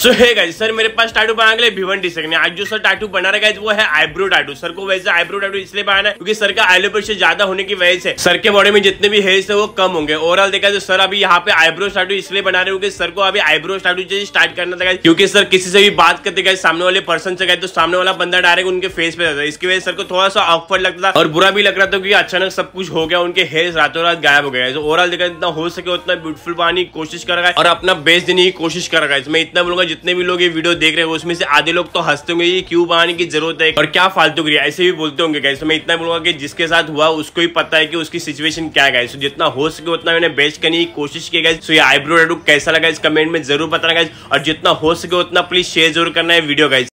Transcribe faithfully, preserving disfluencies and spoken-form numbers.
सो hey guys, sir मेरे पास tattoo बनाने के लिए भिवन टी सकते हैं। आज जो सर टैटू बना रहा है वो है आईब्रो टैटू। सर को वैसे आईब्रो टैटू इसलिए बनाना है क्योंकि सर का एलोपेशिया ज्यादा होने की वजह से सर के बॉडी में जितने भी हेयर्स है वो कम होंगे। ओवरऑल देखा तो सर अभी यहाँ पे आईब्रो टैटू इसलिए बना रहे हो क्योंकि सर को अभी आईब्रो टैटू स्टार्ट करना था, क्योंकि सर किसी से भी बात करते गए सामने वाले पर्सन से गए तो सामने वाला बंदा डायरेक्ट उनके फेस पे जाता है। इसकी वजह से सर को थोड़ा सा ऑकवर्ड लगता था और बुरा भी लग रहा था क्योंकि अचानक सब कुछ हो गया, उनके हेयर्स रातों रात गायब हो गए। ओवरऑल देखा जितना हो सके उतना ब्यूटीफुल बनाने की कोशिश कर रहा है और अपना बेस्ट देने की कोशिश कर रहा है। मैं इतना बोलूंगा जितने भी लोग ये वीडियो देख रहे हैं उसमें से आधे लोग तो हंसते होंगे, ये क्यों बनाने की जरूरत है और क्या फालतू करिए ऐसे भी बोलते होंगे गाइस। तो मैं इतना बोलूंगा कि जिसके साथ हुआ उसको ही पता है कि उसकी सिचुएशन क्या है गाइस। तो जितना हो सके उतना मैंने बेस्ट करने की कोशिश की गाइस। तो ये आईब्रो टैटू कैसा लगा इस कमेंट में जरूर बताना गाइस और जितना हो सके उतना प्लीज शेयर जरूर करना है वीडियो गाइस।